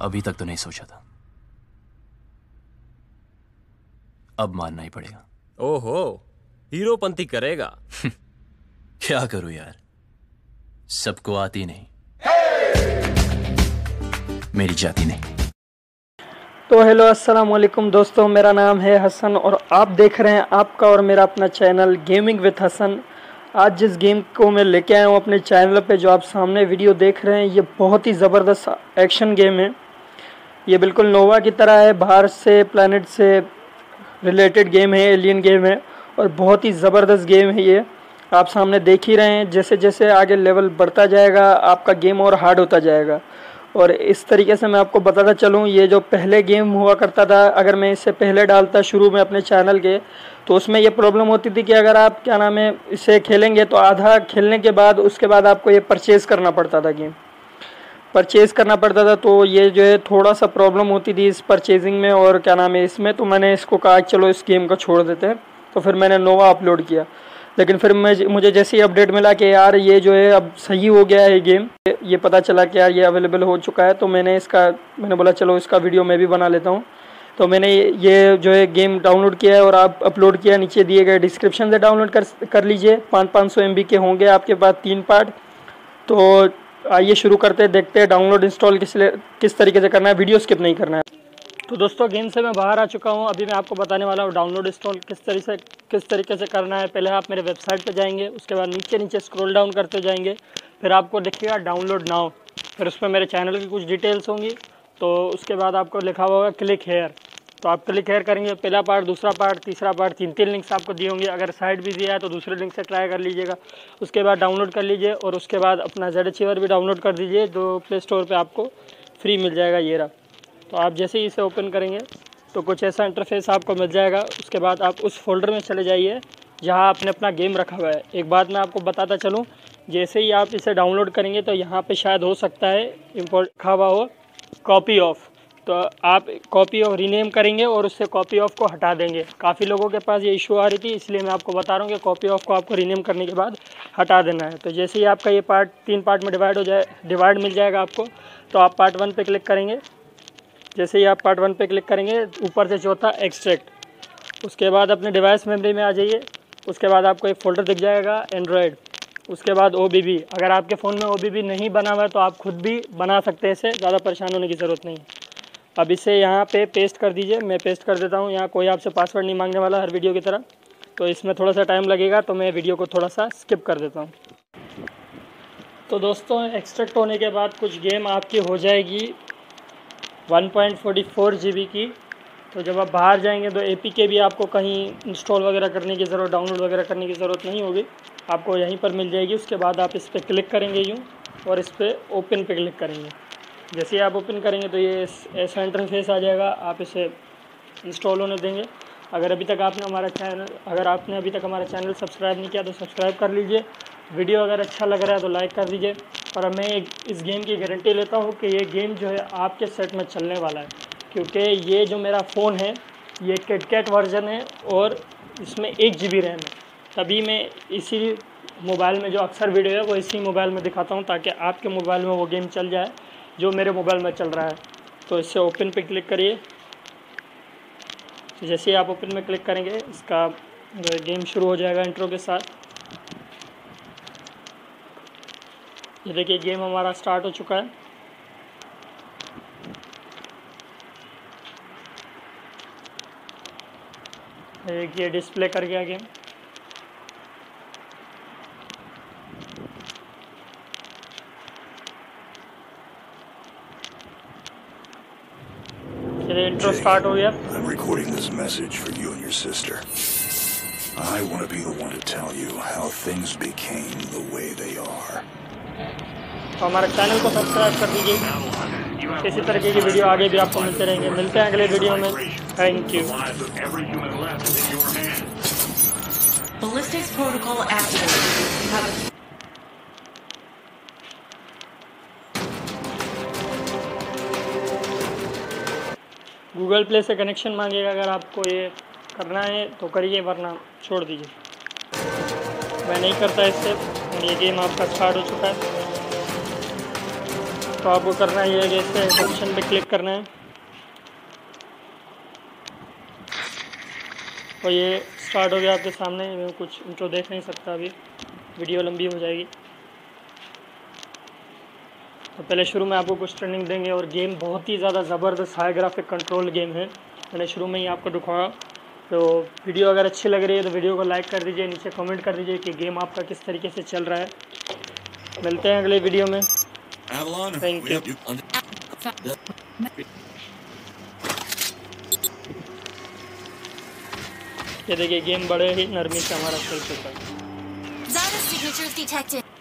अभी तक तो नहीं सोचा था, अब मानना ही पड़ेगा। ओहो, हीरोपंती करेगा। क्या करूं यार, सबको आती नहीं, मेरी जाती नहीं। तो हेलो अस्सलाम वालेकुम दोस्तों, मेरा नाम है हसन और आप देख रहे हैं आपका और मेरा अपना चैनल गेमिंग विद हसन। आज जिस गेम को मैं लेके आया हूँ अपने चैनल पे, जो आप सामने वीडियो देख रहे हैं, ये बहुत ही ज़बरदस्त एक्शन गेम है। ये बिल्कुल नोवा की तरह है, बाहर से प्लैनेट से रिलेटेड गेम है, एलियन गेम है और बहुत ही ज़बरदस्त गेम है ये। आप सामने देख ही रहे हैं, जैसे जैसे आगे लेवल बढ़ता जाएगा आपका गेम और हार्ड होता जाएगा। और इस तरीके से मैं आपको बताता चलूँ, ये जो पहले गेम हुआ करता था, अगर मैं इससे पहले डालता शुरू में अपने चैनल के, तो उसमें ये प्रॉब्लम होती थी कि अगर आप क्या नाम है इसे खेलेंगे तो आधा खेलने के बाद उसके बाद आपको ये परचेज़ करना पड़ता था, गेम परचेज़ करना पड़ता था। तो ये जो है थोड़ा सा प्रॉब्लम होती थी इस परचेजिंग में और क्या नाम है इसमें। तो मैंने इसको कहा चलो इस गेम को छोड़ देते हैं, तो फिर मैंने नोवा अपलोड किया। लेकिन फिर मुझे जैसे ही अपडेट मिला कि यार ये जो है अब सही हो गया है गेम, ये पता चला कि यार ये अवेलेबल हो चुका है, तो मैंने बोला चलो इसका वीडियो मैं भी बना लेता हूँ। तो मैंने ये जो है गेम डाउनलोड किया है और आप अपलोड किया, नीचे दिए गए डिस्क्रिप्शन से डाउनलोड कर लीजिए। 500 MB के होंगे आपके पास 3 पार्ट। तो आइए शुरू करते हैं, देखते हैं डाउनलोड इंस्टॉल किस तरीके से करना है, वीडियो स्किप नहीं करना है। तो दोस्तों गेम से मैं बाहर आ चुका हूँ, अभी मैं आपको बताने वाला हूँ डाउनलोड इंस्टॉल किस तरीके से करना है। पहले आप मेरे वेबसाइट पे जाएंगे, उसके बाद नीचे स्क्रॉल डाउन करते जाएंगे, फिर आपको दिखेगा डाउनलोड नाउ, फिर उस पर मेरे चैनल की कुछ डिटेल्स होंगी। तो उसके बाद आपको लिखा हुआ होगा क्लिक हेयर, तो आप क्लिक हेयर करेंगे, पहला पार्ट, दूसरा पार्ट, तीसरा पार्ट, 3 लिंक्स आपको दिए होंगे। अगर साइट भी दिया है तो दूसरे लिंक से ट्राई कर लीजिएगा। उसके बाद डाउनलोड कर लीजिए और उसके बाद अपना ZHR भी डाउनलोड कर दीजिए, जो प्ले स्टोर पर आपको फ्री मिल जाएगा। ये रहा। तो आप जैसे ही इसे ओपन करेंगे तो कुछ ऐसा इंटरफेस आपको मिल जाएगा। उसके बाद आप उस फोल्डर में चले जाइए जहां आपने अपना गेम रखा हुआ है। एक बात मैं आपको बताता चलूं, जैसे ही आप इसे डाउनलोड करेंगे तो यहाँ पे शायद हो सकता है इंपोर्ट लिखा हुआ हो कॉपी ऑफ, तो आप कॉपी ऑफ रीनेम करेंगे और उससे कॉपी ऑफ को हटा देंगे। काफ़ी लोगों के पास ये इशू आ रही थी, इसलिए मैं आपको बता रहा हूँ कि कॉपी ऑफ को आपको रीनेम करने के बाद हटा देना है। तो जैसे ही आपका ये पार्ट 3 पार्ट में डिवाइड मिल जाएगा आपको, तो आप पार्ट 1 पे क्लिक करेंगे। जैसे ही आप पार्ट 1 पे क्लिक करेंगे, ऊपर से चौथा एक्सट्रैक्ट, उसके बाद अपने डिवाइस मेमोरी में आ जाइए। उसके बाद आपको एक फ़ोल्डर दिख जाएगा एंड्रॉयड, उसके बाद OBB। अगर आपके फ़ोन में OBB नहीं बना हुआ है तो आप खुद भी बना सकते हैं, इसे ज़्यादा परेशान होने की ज़रूरत नहीं है। अब इसे यहाँ पे पेस्ट कर दीजिए, मैं पेस्ट कर देता हूँ। यहाँ कोई आपसे पासवर्ड नहीं मांगने वाला हर वीडियो की तरह, तो इसमें थोड़ा सा टाइम लगेगा, तो मैं वीडियो को थोड़ा सा स्किप कर देता हूँ। तो दोस्तों एक्सट्रैक्ट होने के बाद कुछ गेम आपकी हो जाएगी 1.44 GB की। तो जब आप बाहर जाएंगे तो APK भी आपको कहीं इंस्टॉल वगैरह करने की ज़रूरत, डाउनलोड वगैरह करने की ज़रूरत नहीं होगी, आपको यहीं पर मिल जाएगी। उसके बाद आप इस पर क्लिक करेंगे यूँ और इस पर ओपन पे क्लिक करेंगे। जैसे ही आप ओपन करेंगे तो ये ऐसा इंटरफेस आ जाएगा, आप इसे इंस्टॉल होने देंगे। अगर आपने अभी तक हमारा चैनल सब्सक्राइब नहीं किया तो सब्सक्राइब कर लीजिए। वीडियो अगर अच्छा लग रहा है तो लाइक कर दीजिए। और मैं इस गेम की गारंटी लेता हूँ कि ये गेम जो है आपके सेट में चलने वाला है, क्योंकि ये जो मेरा फ़ोन है ये KitKat वर्जन है और इसमें 1 GB रैम है। तभी मैं इसी मोबाइल में जो अक्सर वीडियो है वो इसी मोबाइल में दिखाता हूँ, ताकि आपके मोबाइल में वो गेम चल जाए जो मेरे मोबाइल में चल रहा है। तो इससे ओपन पे क्लिक करिए। तो जैसे ही आप ओपन में क्लिक करेंगे, इसका गेम शुरू हो जाएगा इंट्रो के साथ। ये देखिए गेम हमारा स्टार्ट हो चुका है। ये डिस्प्ले कर गया गेम। चलिए इंट्रो स्टार्ट हो गया। I'm recording this message for you and your sister. I want to be the one to tell you how things became the way they are. तो हमारे चैनल को सब्सक्राइब कर दीजिए, इसी तरीके की वीडियो आगे भी आपको मिलते रहेंगे। मिलते हैं अगले वीडियो में। Thank you. Ballistics protocol activated. Google Play से कनेक्शन मांगेगा, अगर आपको ये करना है तो करिए, वरना छोड़ दीजिए। मैं नहीं करता इससे। ये गेम आपका स्टार्ट हो चुका है। तो आपको करना ये है कि इस ऑप्शन पे क्लिक करना है और ये स्टार्ट हो गया आपके सामने। मैं कुछ इंट्रो देख नहीं सकता, अभी वीडियो लंबी हो जाएगी। तो पहले शुरू में आपको कुछ ट्रेनिंग देंगे और गेम बहुत ही ज़्यादा ज़बरदस्त हाई ग्राफिक कंट्रोल गेम है। मैंने शुरू में ही आपको दिखाया। तो वीडियो अगर अच्छी लग रही है तो वीडियो को लाइक कर दीजिए, नीचे कमेंट कर दीजिए कि गेम आपका किस तरीके से चल रहा है। मिलते हैं अगले वीडियो में। Thank you. ये देखिए गेम बड़े ही नरमी से हमारा चल चुका है। Zara signatures detected.